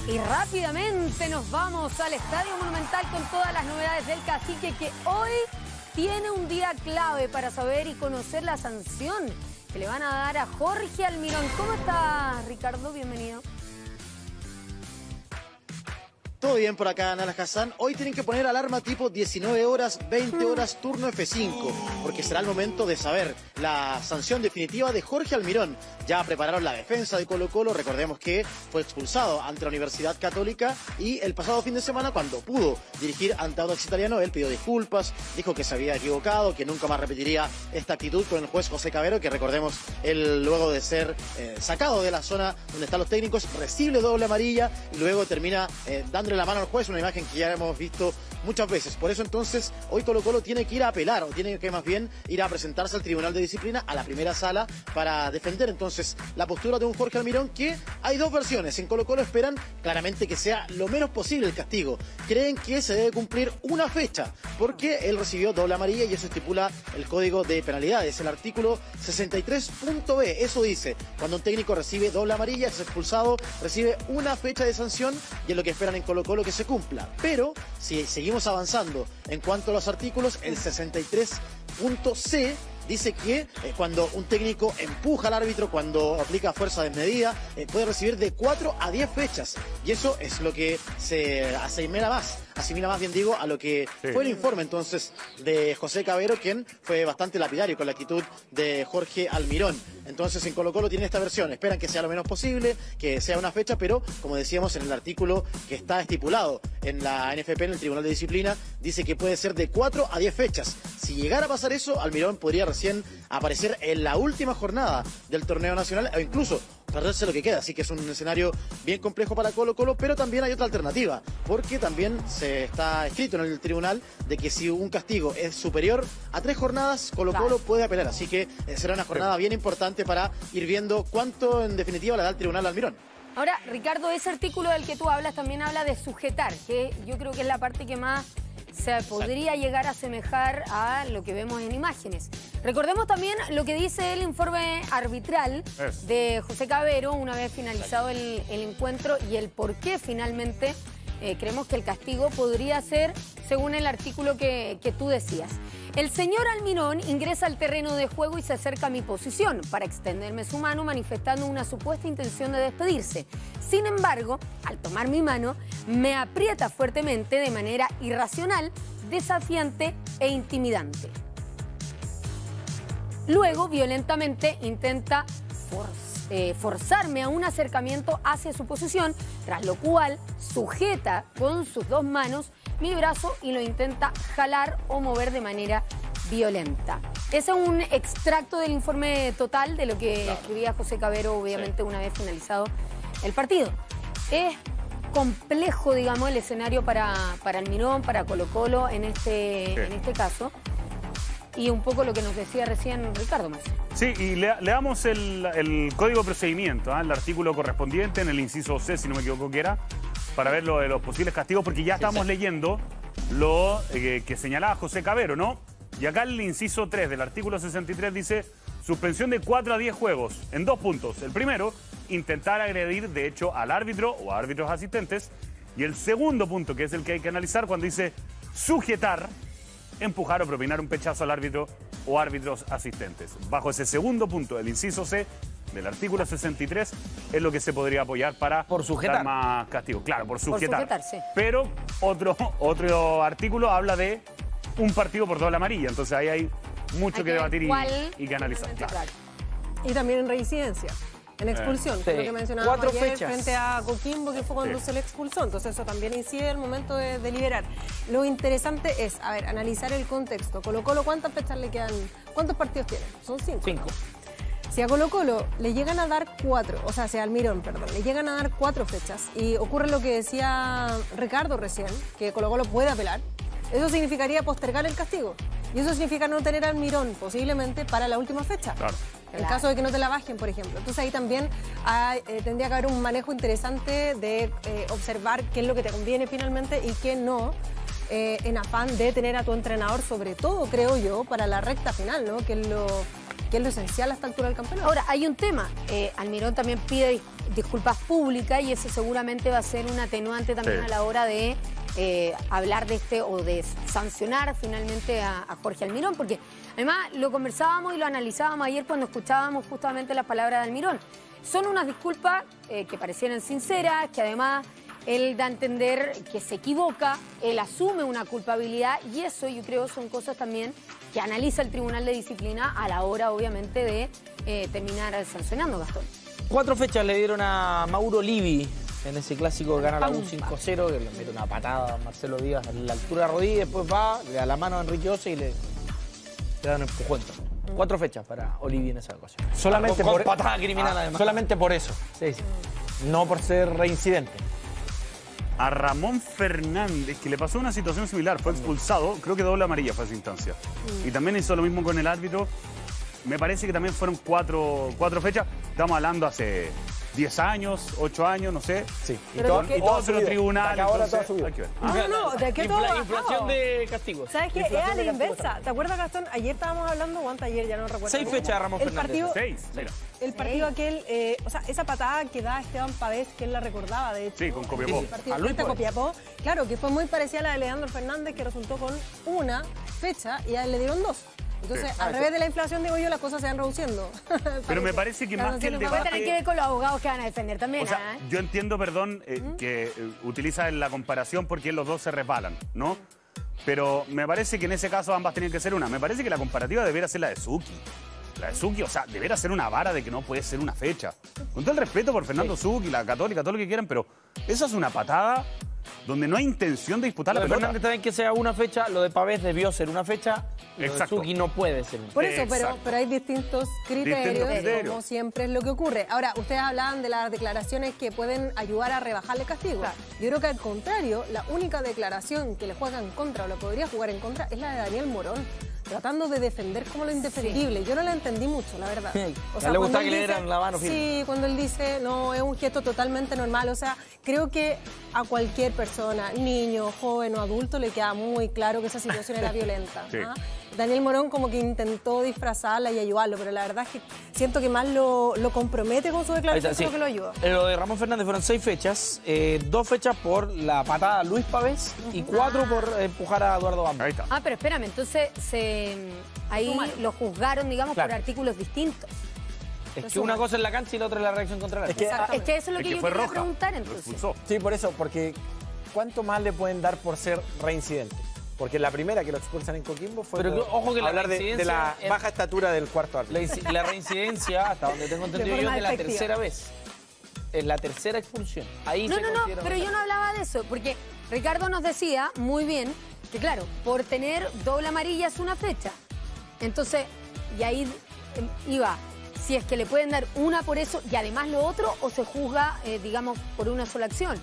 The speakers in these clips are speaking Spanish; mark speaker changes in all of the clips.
Speaker 1: Y rápidamente nos vamos al Estadio Monumental con todas las novedades del Cacique, que hoy tiene un día clave para saber y conocer la sanción que le van a dar a Jorge Almirón. ¿Cómo estás, Ricardo? Bienvenido.
Speaker 2: Todo bien por acá, Nala Hassan. Hoy tienen que poner alarma tipo 19 horas, 20 horas, turno F5, porque será el momento de saber la sanción definitiva de Jorge Almirón. Ya prepararon la defensa de Colo-Colo, recordemos que fue expulsado ante la Universidad Católica y el pasado fin de semana, cuando pudo dirigir ante Audax Italiano, él pidió disculpas, dijo que se había equivocado, que nunca más repetiría esta actitud con el juez José Cavero, que recordemos, él luego de ser sacado de la zona donde están los técnicos, recibe doble amarilla y luego termina dándole la mano al juez, una imagen que ya hemos visto muchas veces. Por eso entonces hoy Colo-Colo tiene que ir a apelar, o tiene que más bien ir a presentarse al Tribunal de Disciplina, a la primera sala, para defender entonces la postura de un Jorge Almirón, que hay dos versiones. En Colo-Colo esperan claramente que sea lo menos posible el castigo. Creen que se debe cumplir una fecha, porque él recibió doble amarilla y eso estipula el Código de Penalidades, el artículo 63.b. Eso dice, cuando un técnico recibe doble amarilla, es expulsado, recibe una fecha de sanción y es lo que esperan en Colo-Colo que se cumpla. Pero si seguimos avanzando en cuanto a los artículos, el 63.c dice que cuando un técnico empuja al árbitro, cuando aplica fuerza desmedida, puede recibir de 4 a 10 fechas. Y eso es lo que se asimila más, bien digo, a lo que fue el informe entonces de José Cavero, quien fue bastante lapidario con la actitud de Jorge Almirón. Entonces en Colo-Colo tiene esta versión, esperan que sea lo menos posible, que sea una fecha, pero como decíamos en el artículo que está estipulado en la NFP, en el Tribunal de Disciplina, dice que puede ser de 4 a 10 fechas. Si llegara a pasar eso, Almirón podría recién aparecer en la última jornada del torneo nacional o incluso perderse lo que queda. Así que es un escenario bien complejo para Colo-Colo, pero también hay otra alternativa, porque también se está escrito en el tribunal de que si un castigo es superior a 3 jornadas, Colo-Colo puede apelar. Así que será una jornada bien importante para ir viendo cuánto en definitiva le da el tribunal a Almirón.
Speaker 1: Ahora, Ricardo, ese artículo del que tú hablas también habla de sujetar, que yo creo que es la parte que más se podría llegar a asemejar a lo que vemos en imágenes. Recordemos también lo que dice el informe arbitral de José Cavero una vez finalizado el encuentro y el por qué finalmente creemos que el castigo podría ser según el artículo que tú decías. El señor Almirón ingresa al terreno de juego y se acerca a mi posición para extenderme su mano, manifestando una supuesta intención de despedirse. Sin embargo, al tomar mi mano, me aprieta fuertemente de manera irracional, desafiante e intimidante. Luego, violentamente, intenta forzarme a un acercamiento hacia su posición, tras lo cual sujeta con sus dos manos mi brazo y lo intenta jalar o mover de manera violenta. Ese es un extracto del informe total de lo que escribía José Cavero, obviamente, una vez finalizado el partido. Es complejo, digamos, el escenario para Almirón, para Colo-Colo en este caso. Y un poco lo que nos decía recién Ricardo más.
Speaker 3: Sí, y leamos el código de procedimiento, el artículo correspondiente en el inciso C, si no me equivoco que era, para ver lo de los posibles castigos, porque ya estamos leyendo lo que señalaba José Cavero, ¿no? Y acá el inciso 3 del artículo 63 dice suspensión de 4 a 10 juegos en 2 puntos. El primero, intentar agredir de hecho al árbitro o a árbitros asistentes. Y el segundo punto, que es el que hay que analizar, cuando dice sujetar, empujar o propinar un pechazo al árbitro o árbitros asistentes. Bajo ese segundo punto del inciso C del artículo 63 es lo que se podría apoyar para dar más castigo. Claro, por sujetar. Sí. Pero otro artículo habla de un partido por doble amarilla. Entonces ahí hay mucho que debatir y que analizar. Claro.
Speaker 4: Y también en reincidencia. En expulsión, que es lo que mencionábamos
Speaker 5: 4
Speaker 4: ayer
Speaker 5: fechas
Speaker 4: frente a Coquimbo, que fue cuando se le expulsó. Entonces eso también incide el momento de deliberar. Lo interesante es, a ver, analizar el contexto. Colo-Colo, ¿cuántas fechas le quedan? ¿Cuántos partidos tiene? Son 5.
Speaker 5: 5.
Speaker 4: Si a Colo-Colo le llegan a dar 4, o sea, si a Almirón, perdón, le llegan a dar 4 fechas y ocurre lo que decía Ricardo recién, que Colo-Colo puede apelar, eso significaría postergar el castigo. Y eso significa no tener a Almirón posiblemente para la última fecha.
Speaker 3: Claro.
Speaker 4: En el caso de que no te la bajen, por ejemplo. Entonces ahí también tendría que haber un manejo interesante de observar qué es lo que te conviene finalmente y qué no, en afán de tener a tu entrenador, sobre todo, creo yo, para la recta final, ¿no? Que es lo esencial a esta altura del campeonato.
Speaker 1: Ahora, hay un tema. Almirón también pide disculpas públicas y eso seguramente va a ser un atenuante también a la hora de hablar de o de sancionar finalmente a Jorge Almirón, porque además lo conversábamos y lo analizábamos ayer cuando escuchábamos justamente las palabras de Almirón. Son unas disculpas que parecieran sinceras, que además él da a entender que se equivoca, él asume una culpabilidad y eso yo creo son cosas también que analiza el Tribunal de Disciplina a la hora obviamente de terminar sancionando, Gastón.
Speaker 5: 4 fechas le dieron a Mauro Livi en ese clásico que gana la U 5-0, que le mete una patada a Marcelo Díaz en la altura de la rodilla, después va, le da la mano a Enrique Ose y le da un empujón. 4 fechas para Olivi en esa ocasión.
Speaker 6: Solamente
Speaker 5: con
Speaker 6: por
Speaker 5: patada criminal además.
Speaker 6: Solamente por eso.
Speaker 5: Sí, sí.
Speaker 6: No por ser reincidente.
Speaker 3: A Ramón Fernández, que le pasó una situación similar, fue expulsado, creo que doble amarilla fue esa instancia. Y también hizo lo mismo con el árbitro. Me parece que también fueron 4 fechas. Estamos hablando hace 10 años, 8 años, no sé.
Speaker 6: Sí.
Speaker 3: Y todo otro tribunal.
Speaker 6: Ahora todo subió.
Speaker 3: Hay que ver.
Speaker 4: No, de qué todo bajado.
Speaker 5: Inflación de castigos.
Speaker 4: ¿Sabes qué? Es a la inversa. ¿Te acuerdas, Gastón? Ayer estábamos hablando, o ayer, ya no recuerdo.
Speaker 5: 6 fechas de Ramón
Speaker 4: El
Speaker 5: Fernández.
Speaker 4: partido,
Speaker 3: 6, mira.
Speaker 4: el partido aquel, o sea, esa patada que da Esteban Pavés, que él la recordaba, de hecho.
Speaker 3: Sí, con Copiapó.
Speaker 4: El partido
Speaker 5: A Luis
Speaker 4: frente a
Speaker 5: Pavés.
Speaker 4: Copiapó. Claro, que fue muy parecida a la de Leandro Fernández, que resultó con una fecha y a él le dieron 2. Entonces, al revés de la inflación, digo yo, las cosas se van reduciendo.
Speaker 3: Pero me parece que más que el
Speaker 1: Puede tener que
Speaker 3: debate...
Speaker 1: ver con los abogados que van a defender también.
Speaker 3: O sea, yo entiendo, perdón, que utiliza la comparación porque los dos se resbalan, ¿no? Pero me parece que en ese caso ambas tenían que ser una. Me parece que la comparativa debería ser la de Zucchi. La de Zucchi, o sea, debería ser una vara de que no puede ser una fecha. Con todo el respeto por Fernando Zucchi, la Católica, todo lo que quieran, pero esa es una patada donde no hay intención de disputar
Speaker 5: Lo
Speaker 3: la
Speaker 5: de
Speaker 3: pelota.
Speaker 5: Fernández también que sea una fecha, lo de Pavés debió ser una fecha, lo de
Speaker 3: Exacto.
Speaker 5: Zucchi no puede ser una fecha.
Speaker 4: Por eso,
Speaker 3: Exacto.
Speaker 4: pero hay distintos criterios,
Speaker 3: criterios.
Speaker 4: como siempre es lo que ocurre. Ahora, ustedes hablaban de las declaraciones que pueden ayudar a rebajarle castigo. Yo creo que al contrario, la única declaración que le juega en contra o le podría jugar en contra es la de Daniel Morón, tratando de defender como lo indefendible. Yo no la entendí mucho, la verdad.
Speaker 5: A él le
Speaker 4: cuando
Speaker 5: gustaba
Speaker 4: él
Speaker 5: que le dieran la mano firme.
Speaker 4: Sí, cuando él dice, no, es un gesto totalmente normal. O sea, creo que a cualquier persona, niño, joven o adulto, le queda muy claro que esa situación era violenta.
Speaker 3: Sí.
Speaker 4: ¿Ah? Daniel Morón como que intentó disfrazarla y ayudarlo, pero la verdad es que siento que más lo compromete con su declaración
Speaker 5: Ahí está,
Speaker 4: que lo ayuda.
Speaker 5: Lo de Ramón Fernández fueron 6 fechas, 2 fechas por la patada a Luis Pavés y 4 por empujar a Eduardo Bamba.
Speaker 3: Ahí está.
Speaker 1: Ah, pero espérame, entonces ahí lo juzgaron, digamos,
Speaker 6: Claro.
Speaker 1: por artículos distintos.
Speaker 5: Es que una cosa es la cancha y la otra es la reacción contra el árbitro.
Speaker 1: Es que eso es lo
Speaker 3: Es
Speaker 1: que
Speaker 3: que
Speaker 1: yo
Speaker 3: fue
Speaker 1: quería
Speaker 3: roja.
Speaker 1: preguntar
Speaker 3: Lo
Speaker 1: entonces.
Speaker 3: expulsó.
Speaker 6: Sí, por eso, porque ¿cuánto más le pueden dar por ser reincidente? Porque la primera que lo expulsan en Coquimbo fue
Speaker 5: Pero
Speaker 6: por
Speaker 5: ojo que la
Speaker 6: hablar de la
Speaker 5: reincidencia es-
Speaker 6: baja estatura del cuarto árbitro.
Speaker 5: La reincidencia, hasta donde tengo entendido
Speaker 4: De
Speaker 5: yo,
Speaker 4: forma
Speaker 5: es de la
Speaker 4: efectiva.
Speaker 5: tercera vez. Es la tercera expulsión. Ahí
Speaker 1: No,
Speaker 5: se
Speaker 1: no, no,
Speaker 5: considera
Speaker 1: pero
Speaker 5: una-
Speaker 1: yo no hablaba de eso, porque Ricardo nos decía muy bien que, claro, por tener doble amarilla es una fecha. Entonces, y ahí iba, si es que le pueden dar una por eso y además lo otro, o se juzga, digamos, por una sola acción.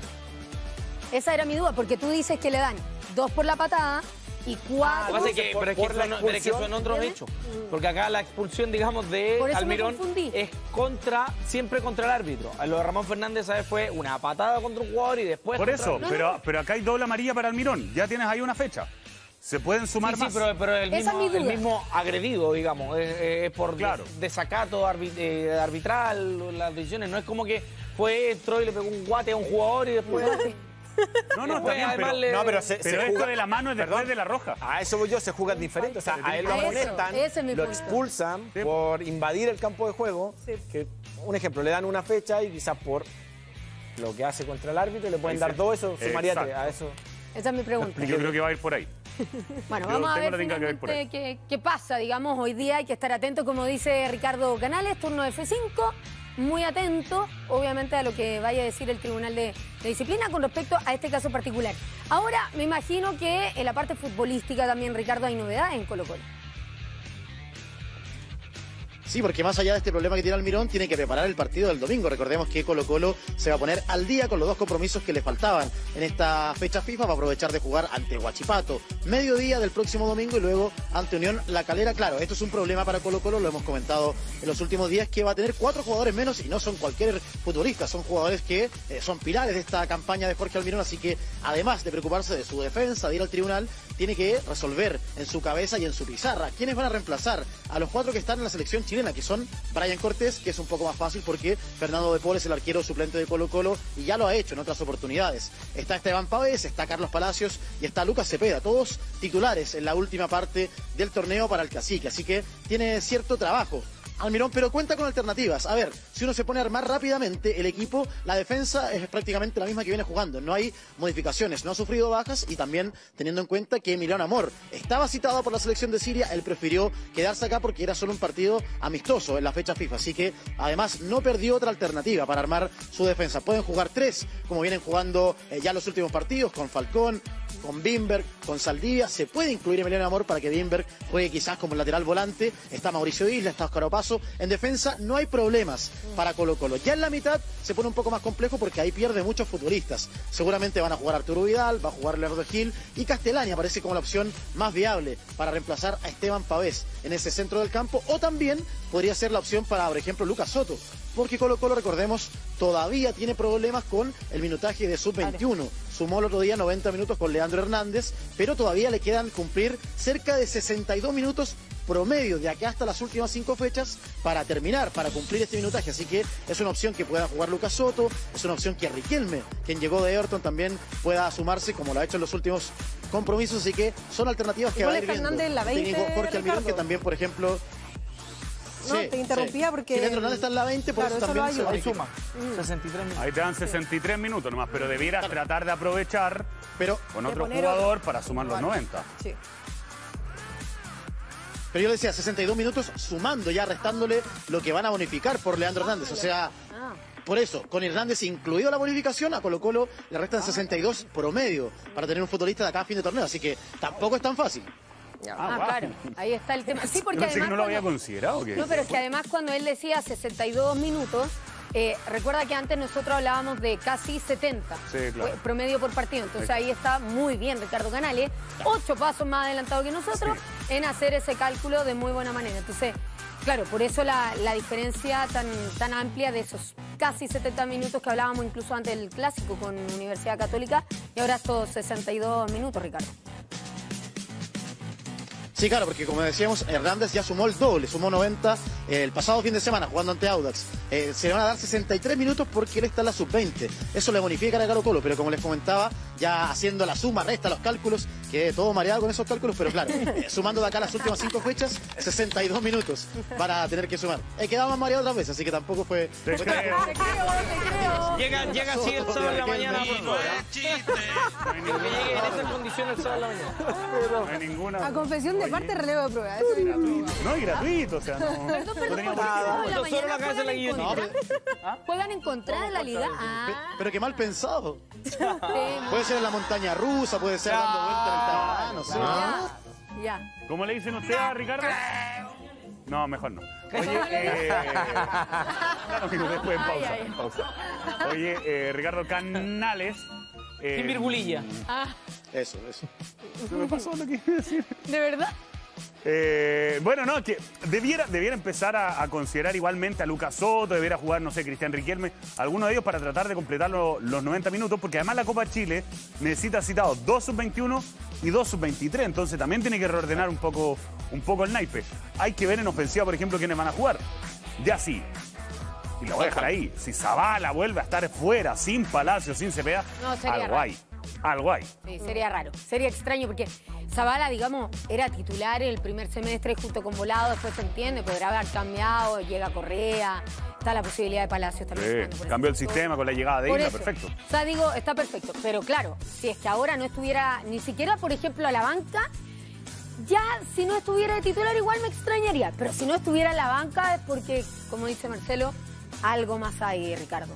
Speaker 1: Esa era mi duda, porque tú dices que le dan 2 por la patada y 4...
Speaker 5: Lo que pasa es que, pero es que
Speaker 6: por la
Speaker 5: pero es que son otros
Speaker 1: ¿entiendes?
Speaker 5: hechos. Porque acá la expulsión, digamos, de
Speaker 1: Por eso me
Speaker 5: Almirón
Speaker 1: confundí.
Speaker 5: es siempre contra el árbitro. A lo de Ramón Fernández, ¿sabes? Fue una patada contra un jugador y después.
Speaker 3: Por
Speaker 5: contra
Speaker 3: eso,
Speaker 5: el-
Speaker 3: pero acá hay doble amarilla para Almirón. Ya tienes ahí una fecha. Se pueden sumar
Speaker 5: Sí, sí,
Speaker 3: más.
Speaker 5: pero el
Speaker 1: Esa es mi
Speaker 5: mismo, el
Speaker 1: duda.
Speaker 5: mismo agredido, digamos, es por
Speaker 3: Claro.
Speaker 5: desacato arbitral, las decisiones. No es como que entró y le pegó un guate a un jugador y después.
Speaker 3: No, no, está
Speaker 5: Después,
Speaker 3: bien,
Speaker 5: además,
Speaker 3: pero,
Speaker 5: le-
Speaker 6: No, pero
Speaker 3: pero esto de la mano es después de la roja.
Speaker 6: A eso voy yo, se juegan diferente. O sea, a él lo
Speaker 1: A eso,
Speaker 6: amonestan,
Speaker 1: ese es mi
Speaker 6: lo
Speaker 1: punto.
Speaker 6: expulsan
Speaker 3: Sí.
Speaker 6: por invadir el campo de juego.
Speaker 4: Sí.
Speaker 6: Que, un ejemplo, le dan una fecha y quizás por lo que hace contra el árbitro le pueden
Speaker 3: Ahí
Speaker 6: dar
Speaker 3: sí.
Speaker 6: 2, eso sumaría 3.
Speaker 3: Exacto.
Speaker 6: A eso.
Speaker 1: Esa es mi pregunta.
Speaker 3: Yo creo que va a ir por ahí.
Speaker 1: Bueno,
Speaker 3: Yo
Speaker 1: vamos a
Speaker 3: tengo
Speaker 1: ver
Speaker 3: la tinca que va a ir por ahí.
Speaker 1: finalmente qué pasa, digamos, hoy día hay que estar atento, como dice Ricardo Canales, turno de F5, muy atento, obviamente, a lo que vaya a decir el Tribunal de Disciplina con respecto a este caso particular. Ahora, me imagino que en la parte futbolística también, Ricardo, hay novedades en Colo-Colo.
Speaker 2: Sí, porque más allá de este problema que tiene Almirón, tiene que preparar el partido del domingo. Recordemos que Colo-Colo se va a poner al día con los 2 compromisos que le faltaban en esta fecha FIFA. Va a aprovechar de jugar ante Huachipato mediodía del próximo domingo y luego ante Unión La Calera. Claro, esto es un problema para Colo-Colo, lo hemos comentado en los últimos días, que va a tener 4 jugadores menos y no son cualquier futbolista, son jugadores que son pilares de esta campaña de Jorge Almirón. Así que además de preocuparse de su defensa, de ir al tribunal, tiene que resolver en su cabeza y en su pizarra quiénes van a reemplazar a los 4 que están en la selección chilena. chilena, que son Brian Cortés, que es un poco más fácil porque Fernando de Paul es el arquero suplente de Colo-Colo y ya lo ha hecho en otras oportunidades. Está Esteban Pavés, está Carlos Palacios y está Lucas Cepeda, todos titulares en la última parte del torneo para el Cacique, así que tiene cierto trabajo Almirón, pero cuenta con alternativas. A ver, si uno se pone a armar rápidamente el equipo, la defensa es prácticamente la misma que viene jugando. No hay modificaciones, no ha sufrido bajas y también teniendo en cuenta que Emiliano Amor estaba citado por la selección de Siria, él prefirió quedarse acá porque era solo un partido amistoso en la fecha FIFA. Así que además no perdió otra alternativa para armar su defensa. Pueden jugar 3, como vienen jugando ya los últimos partidos, con Falcón, con Bimberg, con Saldivia. Se puede incluir Emiliano Amor para que Bimberg juegue quizás como lateral volante. Está Mauricio Isla, está Óscar Opaso. En defensa no hay problemas para Colo-Colo. Ya en la mitad se pone un poco más complejo porque ahí pierde muchos futbolistas. Seguramente van a jugar Arturo Vidal, va a jugar Leonardo Gil y Castellani aparece como la opción más viable para reemplazar a Esteban Pavés en ese centro del campo. O también podría ser la opción para, por ejemplo, Lucas Soto. Porque Colo-Colo, recordemos, todavía tiene problemas con el minutaje de sub-21. Sumó el otro día 90 minutos con Leandro Hernández, pero todavía le quedan cumplir cerca de 62 minutos promedio de acá hasta las últimas 5 fechas para terminar, para cumplir este minutaje. Así que es una opción que pueda jugar Lucas Soto, es una opción que Riquelme, quien llegó de Everton, también pueda sumarse como lo ha hecho en los últimos compromisos. Así que son alternativas que va a ir viendo.
Speaker 4: Fernández en la 20,
Speaker 2: técnico Jorge Almirón,
Speaker 4: Ricardo.
Speaker 2: que también, por ejemplo...
Speaker 4: No, te interrumpía porque...
Speaker 2: Si Leandro Hernández está en la 20, por
Speaker 4: Claro,
Speaker 2: eso
Speaker 4: eso
Speaker 2: también
Speaker 4: lo
Speaker 2: se
Speaker 4: ayuda.
Speaker 2: va a
Speaker 6: Ahí
Speaker 2: ir.
Speaker 6: suma. 63 minutos.
Speaker 3: Ahí te dan 63 minutos nomás, pero debieras tratar de aprovechar
Speaker 2: Pero
Speaker 3: con
Speaker 4: De
Speaker 3: otro
Speaker 4: poner
Speaker 3: jugador
Speaker 4: otro.
Speaker 3: para sumar los
Speaker 4: Vale.
Speaker 3: 90.
Speaker 4: Sí.
Speaker 2: yo decía 62 minutos sumando, ya restándole lo que van a bonificar por Leandro Hernández. O sea, por eso, con Hernández incluido la bonificación, a Colo-Colo le restan 62 promedio para tener un futbolista de acá a fin de torneo. Así que tampoco es tan fácil.
Speaker 1: Ah,
Speaker 3: wow.
Speaker 1: claro, ahí está el tema. Sí, porque
Speaker 3: Yo pensé que
Speaker 1: además
Speaker 3: no lo había
Speaker 1: cuando-
Speaker 3: considerado. ¿O qué?
Speaker 1: No, pero es que además cuando él decía 62 minutos, recuerda que antes nosotros hablábamos de casi 70
Speaker 3: Sí, claro.
Speaker 1: promedio por partido. Entonces ahí está muy bien Ricardo Canales, 8 pasos más adelantado que nosotros en hacer ese cálculo de muy buena manera. Entonces, claro, por eso la diferencia tan amplia de esos casi 70 minutos que hablábamos incluso antes del clásico con Universidad Católica y ahora estos 62 minutos, Ricardo.
Speaker 2: Sí, claro, porque como decíamos, Hernández ya sumó el doble, sumó 90 el pasado fin de semana jugando ante Audax. Se le van a dar 63 minutos porque él está en la sub-20. Eso le bonifica a Colo-Colo, pero como les comentaba, ya haciendo la suma, resta, los cálculos, quedé todo mareado con esos cálculos, pero claro, sumando de acá las últimas 5 fechas, 62 minutos para tener que sumar. He quedado más mareado otras veces, así que tampoco fue...
Speaker 3: Te creo.
Speaker 1: Te creo.
Speaker 5: Llega así el sábado en la mañana, por favor.
Speaker 3: No hay
Speaker 5: Que llegue en
Speaker 3: ninguna.
Speaker 5: esas condiciones el sábado en la mañana.
Speaker 3: No hay ninguna.
Speaker 4: A confesión de
Speaker 3: Oye,
Speaker 4: parte, relevo de prueba. Eso es
Speaker 3: gratuito. No, y gratuito, o sea, no.
Speaker 1: Perdón,
Speaker 3: no
Speaker 1: ¿por
Speaker 3: teníamos
Speaker 1: qué
Speaker 3: nada.
Speaker 1: sábado en la
Speaker 5: Solo la
Speaker 1: mañana
Speaker 5: cabeza de la
Speaker 1: juegan en
Speaker 5: guillotina.
Speaker 1: contra? ¿Juegan en contra de la liga?
Speaker 2: Pero qué mal pensado.
Speaker 1: Sí,
Speaker 2: Puede ser en la montaña rusa, puede ser dando vuelta en el Tabará, no sé.
Speaker 1: ya.
Speaker 3: ¿Cómo le dicen usted a Ricardo? No, mejor no. Oye, claro, amigo, después en pausa.
Speaker 1: Ay, ay.
Speaker 3: pausa. Oye, Ricardo Canales.
Speaker 5: Sin virgulilla.
Speaker 2: Eso.
Speaker 3: Se me pasó lo que iba a decir.
Speaker 1: ¿De verdad?
Speaker 3: Bueno, no, que debiera empezar a considerar igualmente a Lucas Soto, debiera jugar, no sé, Cristian Riquelme, alguno de ellos para tratar de completar los 90 minutos, porque además la Copa Chile necesita citados 2 sub-21 y 2 sub-23, entonces también tiene que reordenar un poco el naipe. Hay que ver en ofensiva, por ejemplo, quiénes van a jugar. Ya sí, y lo voy a dejar ahí, si Zavala vuelve a estar fuera, sin Palacio, sin Cepeda,
Speaker 1: No, sería
Speaker 3: algo
Speaker 1: raro.
Speaker 3: hay, algo hay.
Speaker 1: Sí, sería raro, sería extraño porque Zavala, digamos, era titular el primer semestre junto con Volado, después se entiende, podrá haber cambiado, llega Correa, está la posibilidad de Palacios también. jugando por
Speaker 3: Cambió el
Speaker 1: sector.
Speaker 3: sistema con la llegada de
Speaker 1: Por
Speaker 3: Isla,
Speaker 1: eso.
Speaker 3: perfecto.
Speaker 1: O sea, digo, está perfecto, pero claro, si es que ahora no estuviera ni siquiera, por ejemplo, a la banca, ya si no estuviera de titular igual me extrañaría, pero si no estuviera en la banca es porque, como dice Marcelo, algo más hay, Ricardo.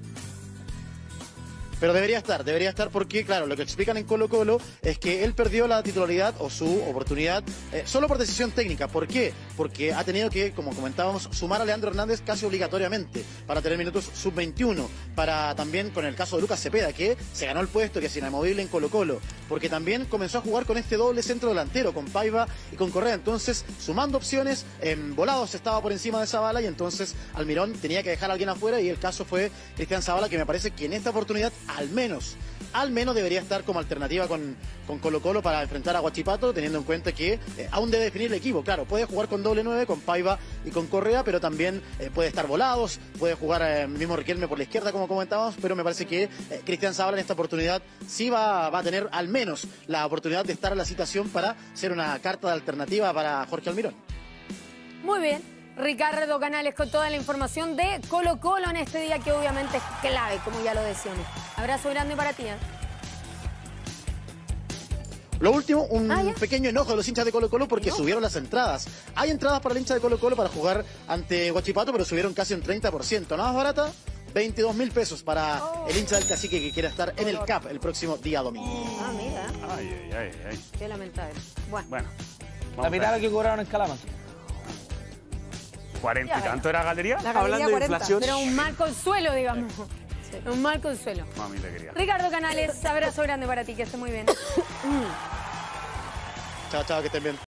Speaker 2: Pero debería estar porque, claro, lo que explican en Colo-Colo es que él perdió la titularidad o su oportunidad solo por decisión técnica. ¿Por qué? Porque ha tenido que, como comentábamos, sumar a Leandro Hernández casi obligatoriamente para tener minutos sub-21. Para también con el caso de Lucas Cepeda, que se ganó el puesto, que es inamovible en Colo-Colo. Porque también comenzó a jugar con este doble centro delantero, con Paiva y con Correa. Entonces, sumando opciones, Volados estaba por encima de Zavala y entonces Almirón tenía que dejar a alguien afuera y el caso fue Cristian Zavala, que me parece que en esta oportunidad al menos debería estar como alternativa con Colo-Colo para enfrentar a Huachipato, teniendo en cuenta que aún debe definir el equipo. Claro, puede jugar con doble 9, con Paiva y con Correa, pero también puede estar Volados, puede jugar el mismo Riquelme por la izquierda, como comentábamos, pero me parece que Cristian Zabala en esta oportunidad sí va a tener al menos la oportunidad de estar en la citación para ser una carta de alternativa para Jorge Almirón.
Speaker 1: Muy bien. Ricardo Canales con toda la información de Colo-Colo en este día que obviamente es clave, como ya lo decíamos. Abrazo grande para ti.
Speaker 2: Lo último, un pequeño enojo de los hinchas de Colo-Colo porque subieron las entradas. Hay entradas para el hincha de Colo-Colo para jugar ante Huachipato, pero subieron casi un 30%. ¿No más barata? 22.000 pesos para el hincha del Cacique que quiera estar en el CAP el próximo día domingo.
Speaker 1: Ah, mira.
Speaker 3: Ay.
Speaker 1: Qué lamentable. Bueno.
Speaker 5: La mitad de lo que cobraron en Calamar.
Speaker 3: 40 y tanto era galería.
Speaker 4: La galería
Speaker 6: Hablando de
Speaker 4: 40.
Speaker 6: inflación.
Speaker 1: Pero un mal consuelo, digamos. Un mal consuelo.
Speaker 3: Mamita querida.
Speaker 1: Ricardo Canales, abrazo grande para ti, que esté muy bien.
Speaker 2: Chao, que estén bien.